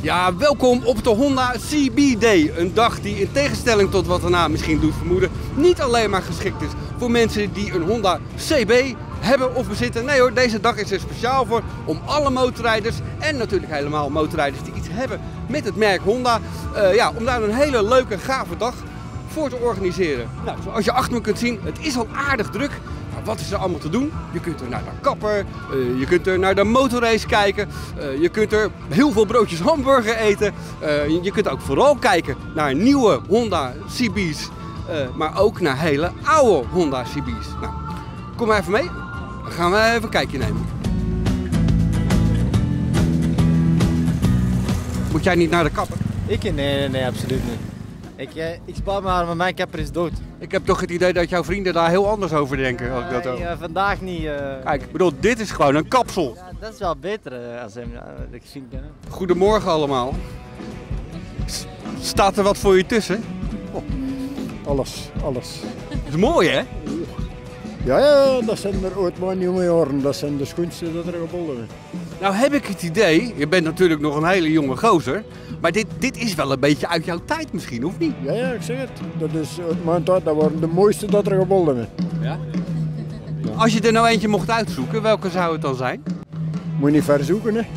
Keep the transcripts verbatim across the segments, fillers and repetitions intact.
Ja, welkom op de Honda C B Day. Een dag die in tegenstelling tot wat de naam misschien doet vermoeden, niet alleen maar geschikt is voor mensen die een Honda C B hebben of bezitten. Nee hoor, deze dag is er speciaal voor om alle motorrijders en natuurlijk helemaal motorrijders die iets hebben met het merk Honda, uh, ja, om daar een hele leuke, gave dag voor te organiseren. Nou, zoals je achter me kunt zien, het is al aardig druk. Wat is er allemaal te doen? Je kunt er naar de kapper, uh, je kunt er naar de motorrace kijken, uh, je kunt er heel veel broodjes hamburger eten. Uh, je, je kunt ook vooral kijken naar nieuwe Honda C B's, uh, maar ook naar hele oude Honda C B's. Nou, kom maar even mee, dan gaan we even een kijkje nemen. Moet jij niet naar de kapper? Ik? Nee, nee, nee, absoluut niet. Ik, eh, ik spaar me aan, maar mijn kapper is dood. Ik heb toch het idee dat jouw vrienden daar heel anders over denken. Als ik dat nee, uh, vandaag niet. Uh... Kijk, ik bedoel, dit is gewoon een kapsel. Ja, dat is wel beter uh, als hem. Uh, ik vind, uh... Goedemorgen allemaal. S staat er wat voor je tussen? Oh, alles, alles. Dat is mooi hè? Ja, ja, dat zijn er ooit maar nieuwe jaren. Dat zijn de schoonste dat er gebonden zijn. Nou heb ik het idee, je bent natuurlijk nog een hele jonge gozer, maar dit, dit is wel een beetje uit jouw tijd misschien, of niet? Ja, ja, ik zeg het. Dat is uit mijn tijd, dat waren de mooiste dat er gebonden zijn. Ja? Ja. Als je er nou eentje mocht uitzoeken, welke zou het dan zijn? Moet je niet ver zoeken, hè?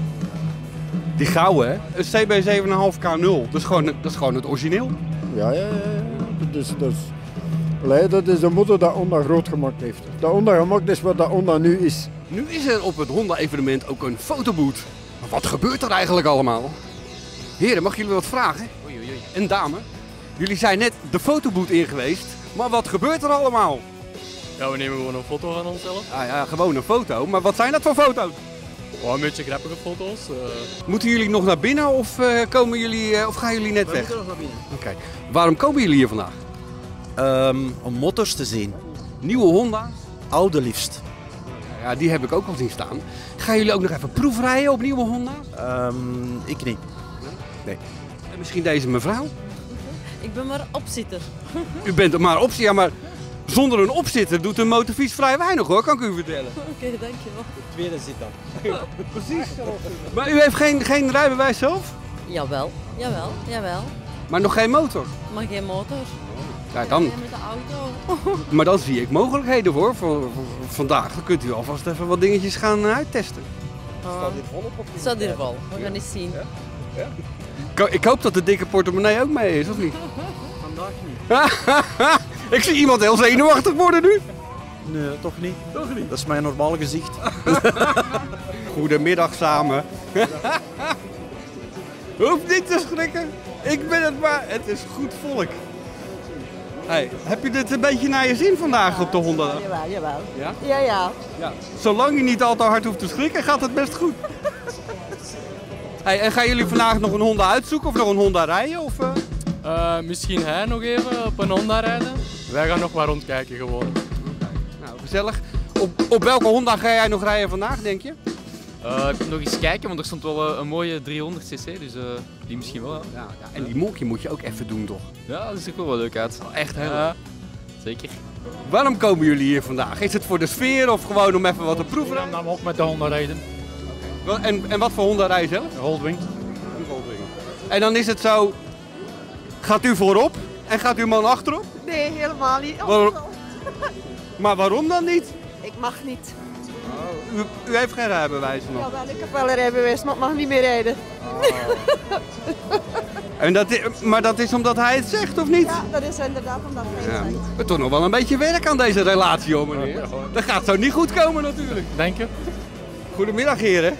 Die gouden, hè? Een C B zeven komma vijf K nul, dat is gewoon, dat is gewoon het origineel. Ja, ja, ja. Dat is, dat is... Allee, dat is de motor dat Honda groot gemaakt heeft. Dat Honda gemaakt is wat dat Honda nu is. Nu is er op het Honda-evenement ook een fotoboot. Maar wat gebeurt er eigenlijk allemaal? Heren, mag ik jullie wat vragen? Oei, oei, oei. En dame, jullie zijn net de fotoboot in geweest, maar wat gebeurt er allemaal? Ja, we nemen gewoon een foto van onszelf. Ah ja, gewoon een foto. Maar wat zijn dat voor foto's? Oh, een beetje grappige foto's. Uh... Moeten jullie nog naar binnen of, uh, komen jullie, uh, of gaan jullie net we weg? moeten nog naar binnen. Oké. Okay. Waarom komen jullie hier vandaag? Um, om motors te zien. Nieuwe Honda's? Oude liefst. Ja, die heb ik ook al zien staan. Gaan jullie ook nog even proefrijden op nieuwe Honda's? Um, ik niet. Nee. En misschien deze mevrouw? Ik ben maar opzitter. U bent maar opzitter, ja, maar zonder een opzitter doet een motorfiets vrij weinig hoor, kan ik u vertellen. Oké, okay, dankjewel. De tweede zit dan. Precies. Maar u heeft geen, geen rijbewijs zelf? Jawel, jawel, jawel. Maar nog geen motor? Maar geen motor. Ja, dan. Met de auto. Maar dan zie ik mogelijkheden hoor, voor, voor vandaag. Dan kunt u alvast even wat dingetjes gaan uittesten. Uh, Staat hier vol op of niet? Staat hier vol, we gaan eens zien. Ja? Ja? Ik hoop dat de dikke portemonnee ook mee is, of niet? Vandaag niet. Ik zie iemand heel zenuwachtig worden nu. Nee, toch niet. Toch niet? Dat is mijn normale gezicht. Goedemiddag samen. Hoef niet te schrikken. Ik ben het maar. Het is goed volk. Hey, heb je dit een beetje naar je zin vandaag op de Honda? Ja, jawel, jawel. Ja? Ja, ja. Ja. Zolang je niet al te hard hoeft te schrikken, gaat het best goed. Hey, en gaan jullie vandaag nog een Honda uitzoeken of nog een Honda rijden? Of, uh... Uh, misschien hij nog even op een Honda rijden. Wij gaan nog maar rondkijken gewoon. Okay. Nou, gezellig. Op, op welke Honda ga jij nog rijden vandaag, denk je? Uh, ik moet nog eens kijken, want er stond wel een, een mooie driehonderd cc, dus uh, die misschien wel. Ja. Ja, ja, en die monkey moet je ook even doen, toch? Ja, dat ziet er wel leuk uit. Oh, echt heel ja, leuk. Zeker. Waarom komen jullie hier vandaag? Is het voor de sfeer of gewoon om even wat te proeven? Ja, dan ook met de Honda rijden. Okay. En, en wat voor Honda rij je zelf? Een Goldwing. Een Goldwing. En dan is het zo, gaat u voorop en gaat uw man achterop? Nee, helemaal niet. Oh, Waarom? Maar waarom dan niet? ik mag niet. U, u heeft geen rijbewijs nog. Jawel, ik heb wel een rijbewijs, maar ik mag niet meer rijden. Oh. En dat is, maar dat is omdat hij het zegt, of niet? Ja, dat is inderdaad omdat hij Ja. het zegt. Er toch nog wel een beetje werk aan deze relatie, hoor, meneer. Dat gaat zo niet goed komen natuurlijk. Denk je? Goedemiddag, heren.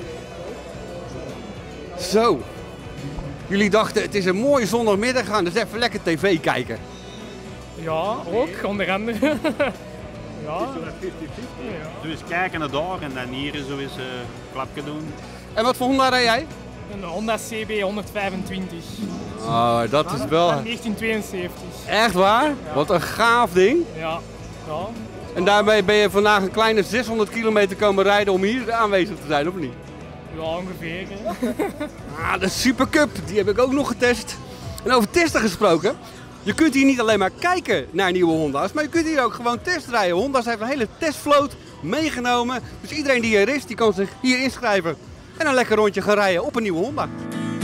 Zo. Jullie dachten, het is een mooie zondagmiddag, gaan dus even lekker tv kijken. Ja, ook, onder andere. Ja. Doe eens kijken naar daar en dan hier zo eens een uh, klapje doen. En wat voor Honda rij jij? Een Honda C B honderdvijfentwintig. Oh, dat is wel... Van negentien tweeënzeventig. Echt waar? Ja. Wat een gaaf ding. Ja. Ja. En daarmee ben je vandaag een kleine zeshonderd kilometer komen rijden om hier aanwezig te zijn, of niet? Ja, ongeveer. Hè. Ah, de Super Cup, die heb ik ook nog getest. En over testen gesproken, je kunt hier niet alleen maar kijken naar nieuwe Honda's, maar je kunt hier ook gewoon testrijden. Honda's heeft een hele testvloot meegenomen, dus iedereen die hier is, die kan zich hier inschrijven en een lekker rondje gaan rijden op een nieuwe Honda.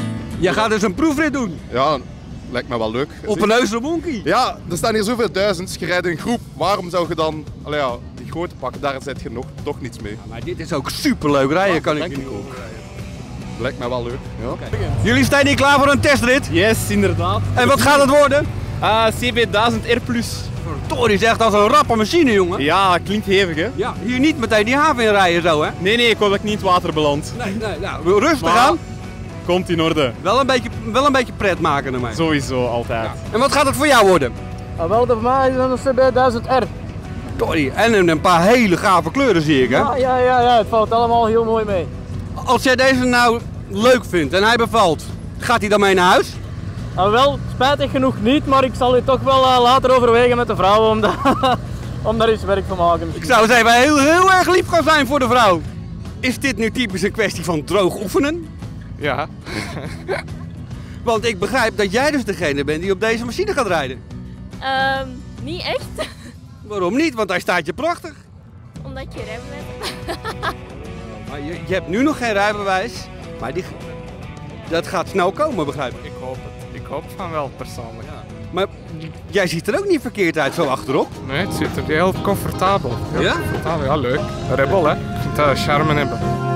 Jij gaat dus een proefrit doen? Ja, lijkt me wel leuk. Op een Neusel Monkey? Ja, er staan hier zoveel duizends, je rijdt in groep. Waarom zou je dan allee, ja, die grote pakken, daar zet je nog, toch niets mee. Ja, maar dit is ook superleuk rijden, kan ik denk je ik ook. Lijkt me wel leuk. Ja. Okay. Jullie staan hier klaar voor een testrit? Yes, inderdaad. En wat gaat het worden? Uh, C B duizend R plus. Tori is echt als een rappe machine, jongen. Ja, klinkt hevig hè? Ja, hier niet meteen die haven in rijden zo, hè? Nee, nee, ik hoop dat ik niet in het water beland. Nee, nee, nou, rustig Maar- aan. Komt in orde. Wel een beetje, wel een beetje pret maken ermee. Sowieso, altijd. Ja. En wat gaat het voor jou worden? Ah, wel, voor mij is het een C B duizend R. Tori, en een- een paar hele gave kleuren zie ik, hè? Ja, ja, ja, ja, het valt allemaal heel mooi mee. Als jij deze nou leuk vindt en hij bevalt, gaat hij dan mee naar huis? Ah, wel, spijtig genoeg niet, maar ik zal u toch wel uh, later overwegen met de vrouw om, da om daar iets werk van te maken. Ik zou eens even heel, heel erg lief gaan zijn voor de vrouw. Is dit nu typisch een kwestie van droog oefenen? Ja. Want ik begrijp dat jij dus degene bent die op deze machine gaat rijden. Um, niet echt, Waarom niet? Want hij staat je prachtig. omdat ik geen rijbewijs heb. Maar je, je hebt nu nog geen rijbewijs, maar die, dat gaat snel komen, begrijp ik. Ik hoop het. Ik hoop van wel, persoonlijk. Ja. Maar jij ziet er ook niet verkeerd uit zo achterop. Nee, het zit er heel comfortabel. Heel Ja? comfortabel, ja leuk. Rebel hè. Ik vind dat charme hebben.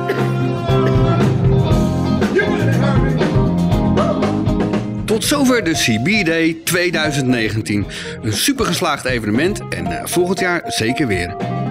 Tot zover de C B Day tweeduizend negentien. Een supergeslaagd evenement en uh, volgend jaar zeker weer.